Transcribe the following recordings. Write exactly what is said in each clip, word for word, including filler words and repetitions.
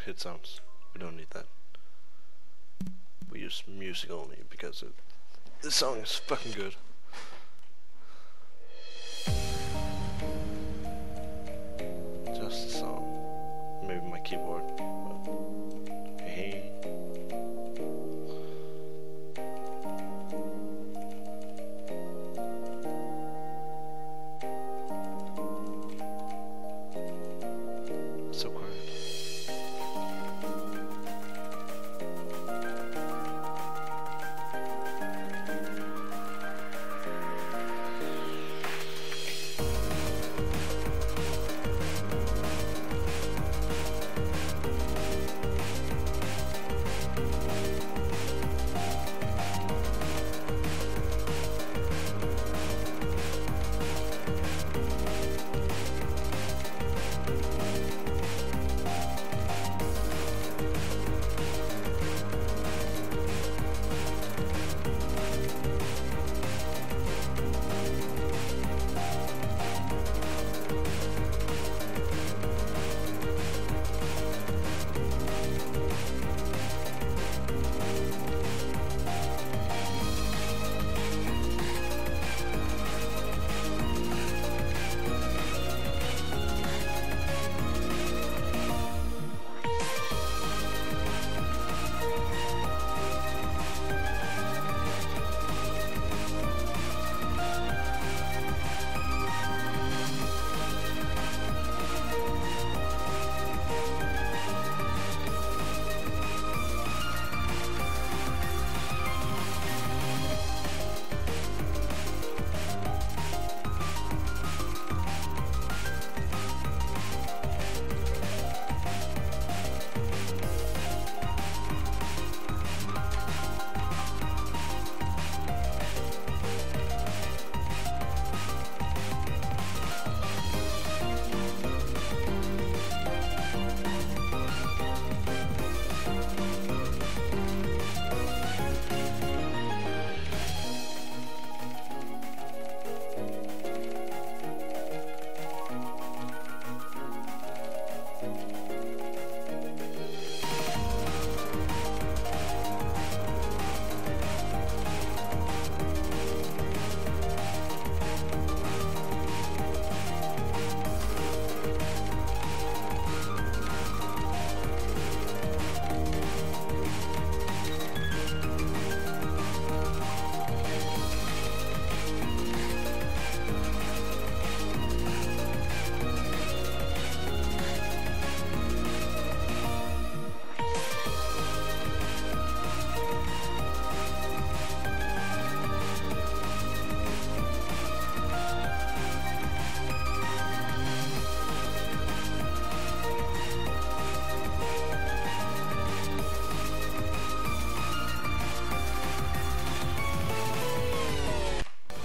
hit sounds. We don't need that. We use music only because it, this song is fucking good. Just a song. Maybe my keyboard. But hey. So quiet.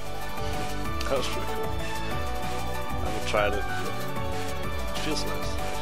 That was pretty cool. I haven't tried it, but it feels nice.